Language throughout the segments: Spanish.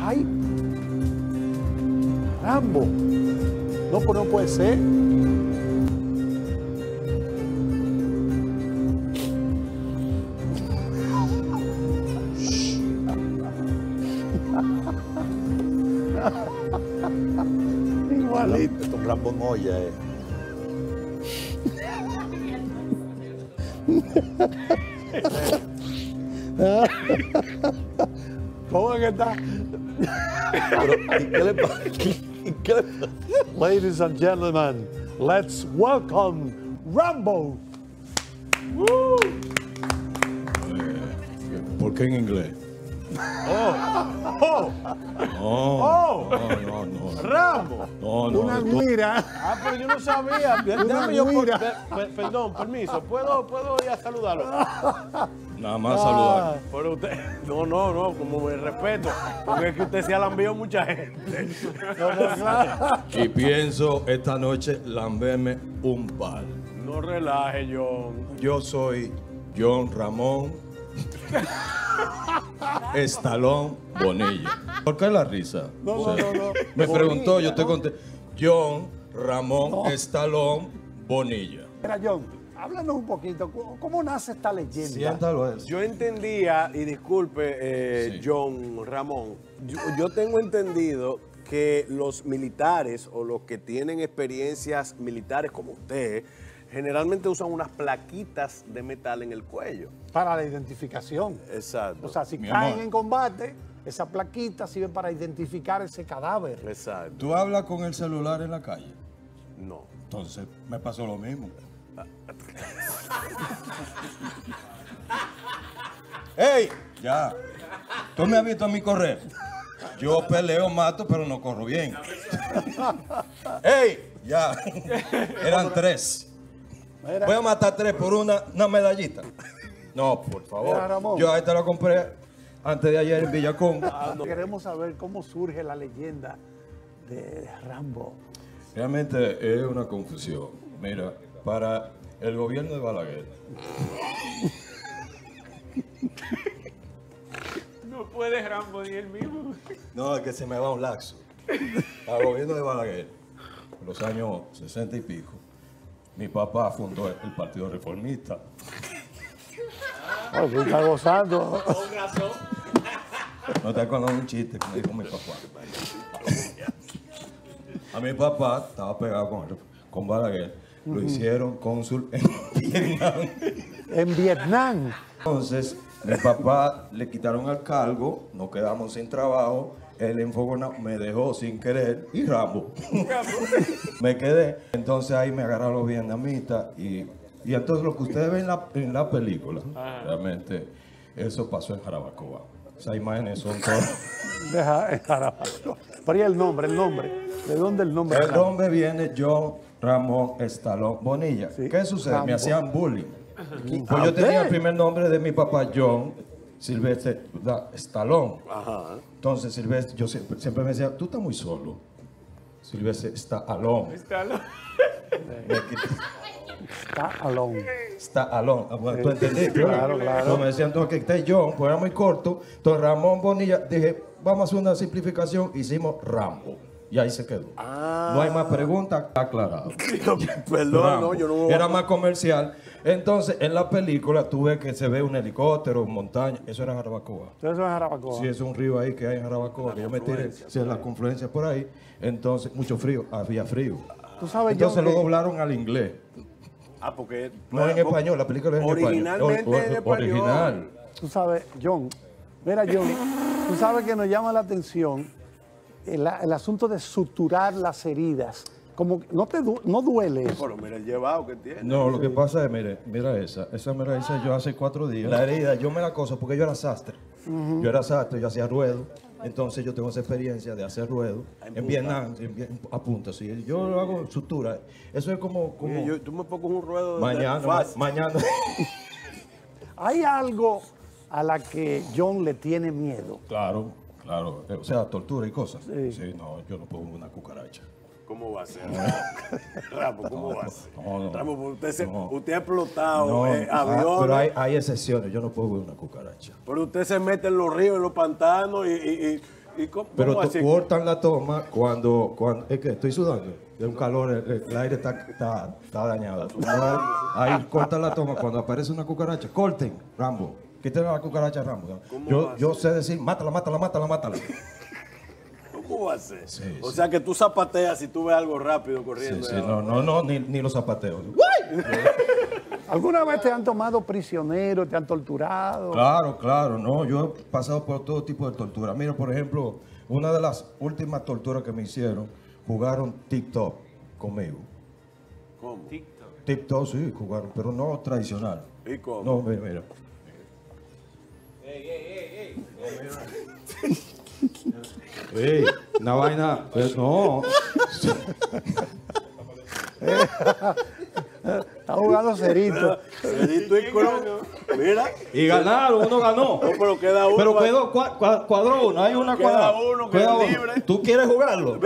¡Ay! Rambo. No, pues no puede ser. Igualito. Esto es un Rambo en olla, ¿Cómo es que está? Pero, ¿y qué le pasa? ¿Y qué le pasa? Ladies and gentlemen, let's welcome Rambo. ¿Por qué en inglés? Oh, No. Rambo. No. Una mira. Ah, pero yo no sabía. Déjame yo, mira. perdón, permiso. ¿Puedo ir a saludarlo? Nada más saludar. Pero usted, no, como me respeto. Porque es que usted se ha lambido mucha gente. Y pienso esta noche lamberme un par. No relaje, John. Yo soy John Ramón Estalón Bonilla. ¿Por qué la risa? No. Me preguntó, Bonilla, yo te ¿no? conté. John Ramón Estalón Bonilla. Mira, John, háblanos un poquito. ¿Cómo nace esta leyenda? Siéntalo eso. Yo entendía, y disculpe, Sí. John Ramón, yo tengo entendido que los militares o los que tienen experiencias militares como usted, generalmente usan unas plaquitas de metal en el cuello. Para la identificación. Exacto. O sea, si Mi caen amor. en combate, esa plaquita sirve para identificar ese cadáver. Exacto. ¿Tú hablas con el celular en la calle? No. Entonces me pasó lo mismo. ¡Ey! Ya. ¿Tú me has visto a mí correr? Yo peleo, mato, pero no corro bien. ¡Ey! Ya. Eran 3. Mira, Voy a matar 3 por una medallita. No, por favor. Mira, Ramón. Yo a esta la compré antes de ayer en Villacón. queremos saber cómo surge la leyenda de Rambo. Realmente es una confusión. Mira, para el gobierno de Balaguer, No puede Rambo ni él mismo. no, es que se me va un laxo. Al gobierno de Balaguer, en los años 60 y pico, mi papá fundó el Partido Reformista. Oh, tú estás gozando. Con razón. No te acuerdas de un chiste que me dijo mi papá. A mi papá estaba pegado con Balaguer. Lo hicieron cónsul en Vietnam. En Vietnam. Entonces, mi papá le quitaron el cargo, nos quedamos sin trabajo, él en Fogona me dejó sin querer y Rambo. Me quedé. Entonces ahí me agarraron los vietnamitas y entonces lo que ustedes ven en la película, realmente eso pasó en Jarabacoa. Esas imágenes son todas. Deja el Jarabacoa. Pero ¿y el nombre? ¿De dónde el nombre? El nombre viene John Ramón Estalón Bonilla. Sí. ¿Qué sucede? Rambo. Me hacían bullying. Pues yo tenía el primer nombre de mi papá, John Silvestre Estalón. Ajá. Entonces Silvestre, yo siempre me decía, tú estás muy solo. Silvestre está alone. Me quité, Está alone. está alone. Ah, bueno, ¿tú entendiste? Claro. Entonces me decían, entonces que esté John, pues era muy corto. Entonces Ramón Bonilla, dije, vamos a hacer una simplificación, hicimos Rambo. Y ahí se quedó. No hay más preguntas, aclarado. Perdón, Rambo. no, yo no. Era más comercial. Entonces, en la película, tú ves que se ve un helicóptero, montaña. Eso era Jarabacoa. Eso es Jarabacoa. Sí, es un río ahí que hay en Jarabacoa, que yo me tiré, sí, la confluencia por ahí. Entonces, mucho frío, había frío. Tú sabes, Entonces John, lo que- doblaron al inglés. Ah, porque. No en español, la película es en español. Originalmente en español. Original. Tú sabes, John, mira, John, tú sabes que nos llama la atención el asunto de suturar las heridas. Como que no duele eso. Pero mira el llevado que tiene. No, lo que pasa es, mira esa me la hice yo hace 4 días. La herida, yo me la coso porque yo era sastre. Yo era sastre, yo hacía ruedo. Entonces yo tengo esa experiencia de hacer ruedo en Vietnam, a punta. Sí. Yo lo hago sutura. Eso es como Tú me pongo un ruedo de mañana. Hay algo a la que John le tiene miedo. Claro. O sea, tortura y cosas. Sí. Sí, no, yo no puedo una cucaracha. ¿Cómo va a ser? Rambo, ¿cómo va a ser? No. Rambo, No. usted ha explotado No, aviones, pero hay excepciones. Yo no puedo ver una cucaracha. pero usted se mete en los ríos, en los pantanos y ¿Y cómo Pero así? cortan la toma cuando es que estoy sudando. De un calor, el aire está dañado. Ahí cortan la toma cuando aparece una cucaracha. Corten, Rambo. Quiten a la cucaracha, Rambo. Yo sé decir, mátala. ¿Cómo va a ser? Sí, O sí. sea que tú zapateas si tú ves algo rápido corriendo. Sí, ahí abajo. no, ni los zapateos. ¿Alguna vez te han tomado prisionero, te han torturado? Claro, no, yo he pasado por todo tipo de tortura. Mira, por ejemplo, una de las últimas torturas que me hicieron, jugaron TikTok conmigo. ¿Cómo? TikTok sí, jugaron, pero no tradicional. ¿Y cómo? No, mira. Ey, una vaina, pues no. Está jugando cerito. Cerito y crono. Mira. Y ganaron, uno ganó. No, pero queda uno. Pero quedó cuadró uno, hay una Queda cuadra. uno, que Queda es uno. libre. ¿Tú quieres jugarlo?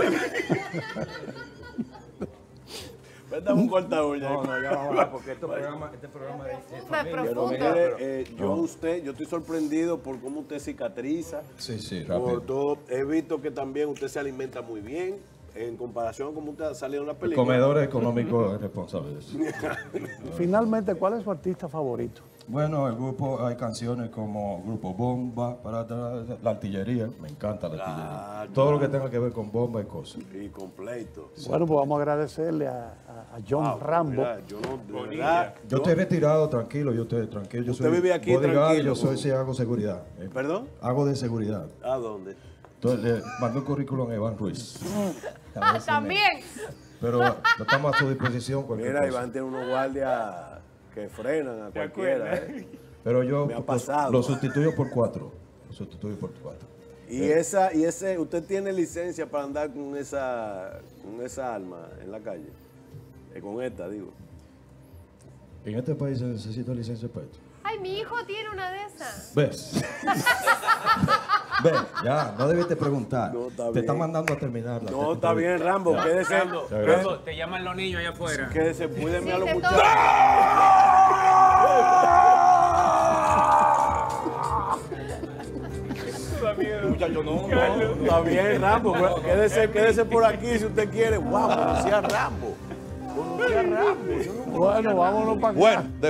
Vete a un corta uña. No, ya vamos a ver, porque este programa es Pero profundo. mire, yo estoy sorprendido por cómo usted cicatriza. Sí, Por rápido. todo. He visto que también usted se alimenta muy bien en comparación con cómo usted ha salido en la El película. comedor económico es responsable de eso. Finalmente, ¿cuál es su artista favorito? Bueno, el grupo, hay canciones como Grupo Bomba, para atrás, la artillería, me encanta la artillería. Todo lo que tenga que ver con bomba y cosas. Y completo. Bueno, pues vamos a agradecerle a John Wow, Rambo. mira, yo no, de verdad. Yo estoy retirado, tranquilo, yo estoy tranquilo. Yo Usted soy vive aquí bodyguard, tranquilo. Yo sí hago seguridad. ¿Perdón? Hago de seguridad. ¿A dónde? Entonces le mandé un currículum a Iván Ruiz. A ver si También. Pero estamos a su disposición. cualquier Mira, cosa. Iván tiene unos guardias que frenan a cualquiera. Pero yo Me ha pasado. lo sustituyo por 4. Lo sustituyo por 4. Y ese, usted tiene licencia para andar con esa arma en la calle. Con esta, digo. En este país se necesita licencia para esto. Ay, mi hijo tiene una de esas. ¿Ves? ¿Ves? Ya, no debiste preguntar. No, está Te bien. está mandando a terminar. No, está bien, Rambo. Quédese. Rambo, te llaman los niños allá afuera. Quédese, cuídeme Sí, a los te muchachos. Muchacho, no. Está bien, Rambo. Quédese por aquí si usted quiere. Wow, conocí a Rambo. Conocí a Rambo. Yo no Bueno, vámonos para acá. Bueno,